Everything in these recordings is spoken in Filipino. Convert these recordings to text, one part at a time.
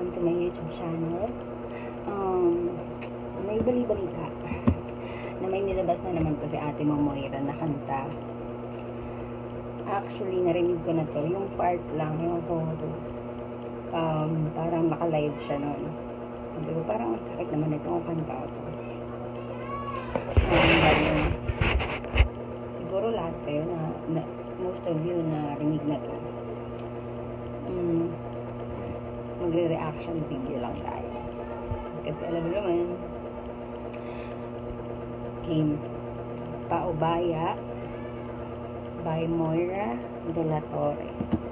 welcome to my YouTube channel. May bali-balita na may nilabas na naman po si Ate Momoira na kanta. Actually, narinig ko na to. Yung part lang, yung photos. Parang naka-live siya nun. Sabi ko, parang sakit naman ito ang kanta ko. Siguro lahat kayo na most of you na rinig na to. Magre-reaction video lang tayo. Kasi alam mo naman, game Paubaya by Moira de la Torre.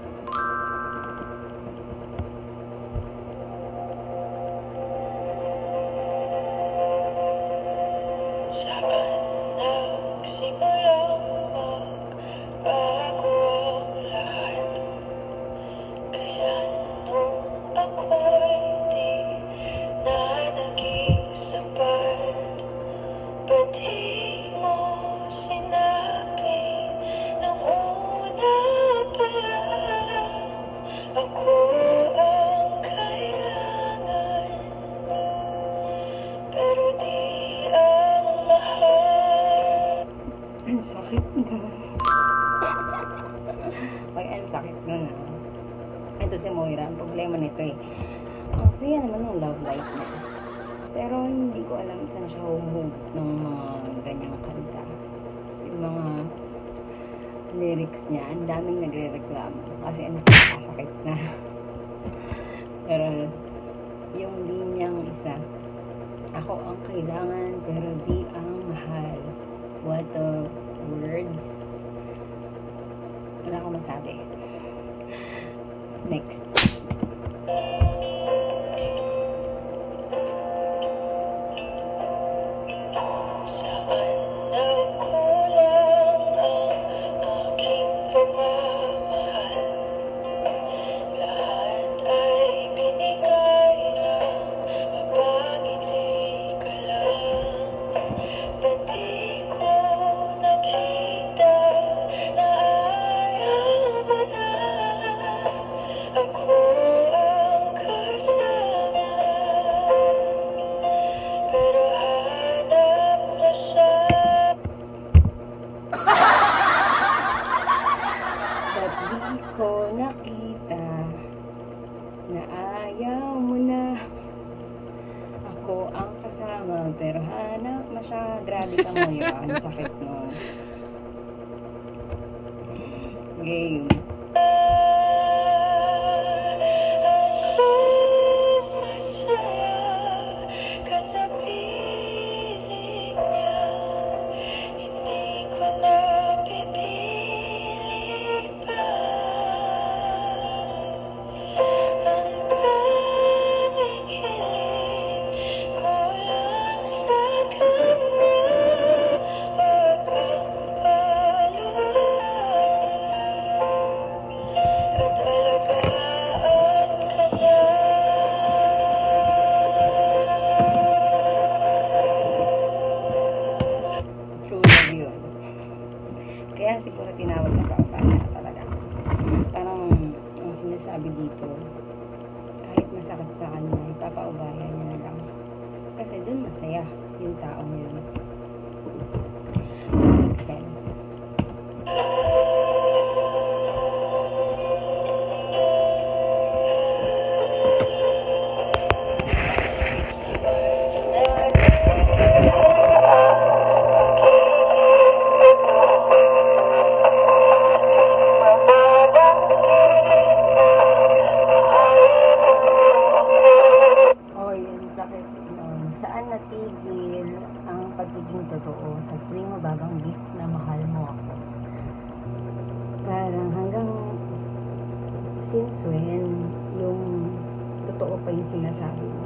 Sakit nun ito si Moira, ang problema nito ang saya naman ng love life niya, pero hindi ko alam saan siya humuhugot ng mga ganyang kanta. Yung mga lyrics niya, ang daming nagre-reklamo kasi sakit na. Pero yung linyang isa, ako ang kailangan pero di ang mahal. What a words. Wala akong masabi. Next. Ko nakita na ayaw mo na, ako ang kasama pero hanap na siya. Grabe ka mo yun, ang sakit nun. Game. Kaya siguro tinawag na Paubaya talaga. Parang ang sinasabi dito, kahit masakit sa kanya, ipapaubaya niya na lang. Kasi dun masaya yung taong yun. Makes sense. Saan natigil ang pagiging totoo sa tuwing mababanggit na mahal mo ako? Parang hanggang since when yung totoo pa yung sinasabi mo?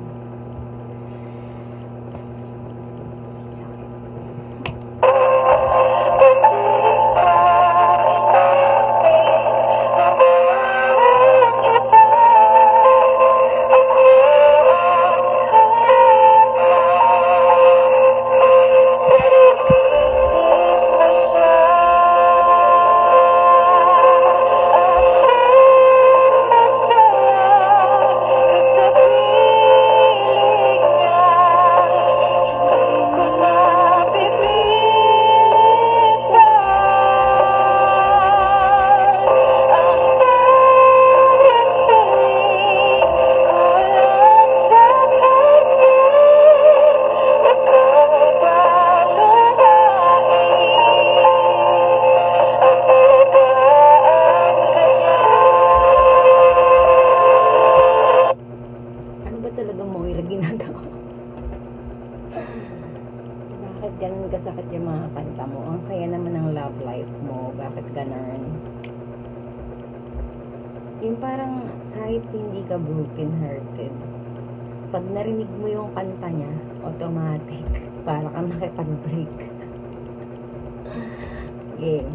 Yung parang kahit hindi ka broken hearted, pag narinig mo yung kanta niya, automatic, para kang nakipag-break. Game.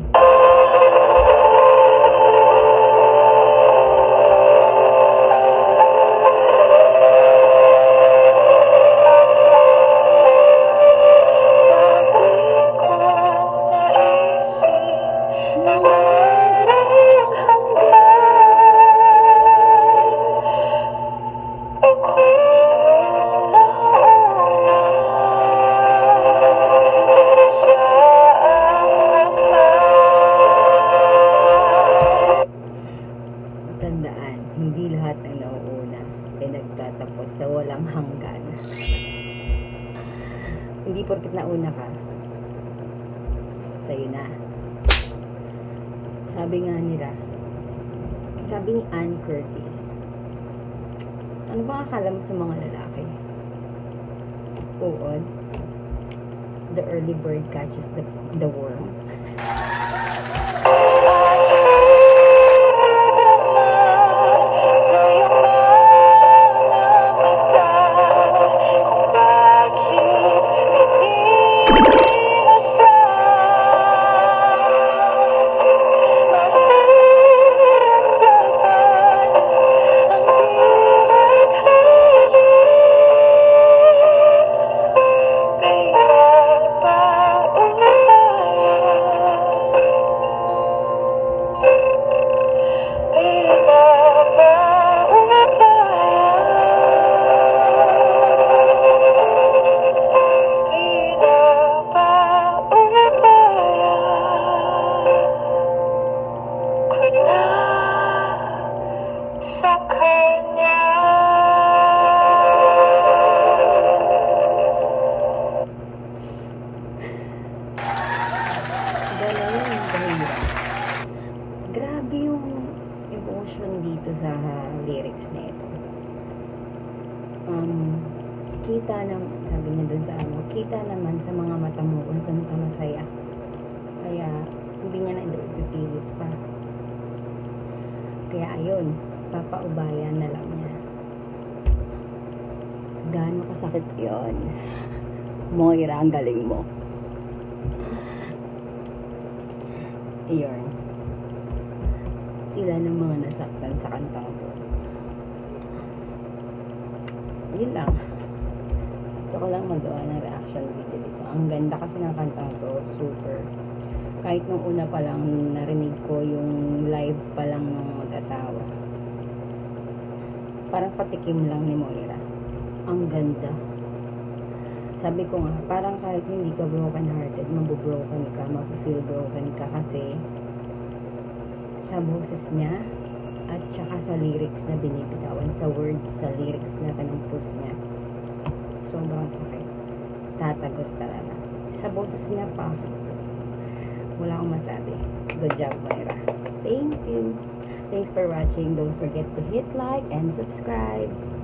Tandaan, hindi lahat ng nauuna ay nagtatapos sa walang hanggan. Hindi porket nauna ka, sa'yo na. Sabi ni Ann Curtis, ano ba akala mo sa mga lalaki? Uod, the early bird catches the worm. Grabe yung emotion dito sa lyrics na ito. Kita na, sabi niya dun sa kita naman sa mga mata mo kung saan ka masaya. Kaya, hindi niya na ipipilit pa. Kaya ayun, papaubayan na lang niya. Gaano kasakit yun? Moira, ang galing mo. Iyon. Sila ng mga nasaktan sa kantang ko. Yun lang. Gusto ko lang magawa ng reaction video dito. Ang ganda kasi ng kantang to. Super. Kahit nung una pa lang narinig ko yung live pa lang ng mag-asawa. Parang patikim lang ni Moira. Ang ganda. Sabi ko nga, parang kahit hindi ka broken hearted, mabubroken ka, mapifeel broken ka kasi sa boses niya at saka sa lyrics na binibitawan, sa words, sa lyrics na pinumpos niya. Sobrang sakit. Tatagos talaga. Sa boses niya pa, wala akong masabi. Good job, Moira. Thank you. Thanks for watching. Don't forget to hit like and subscribe.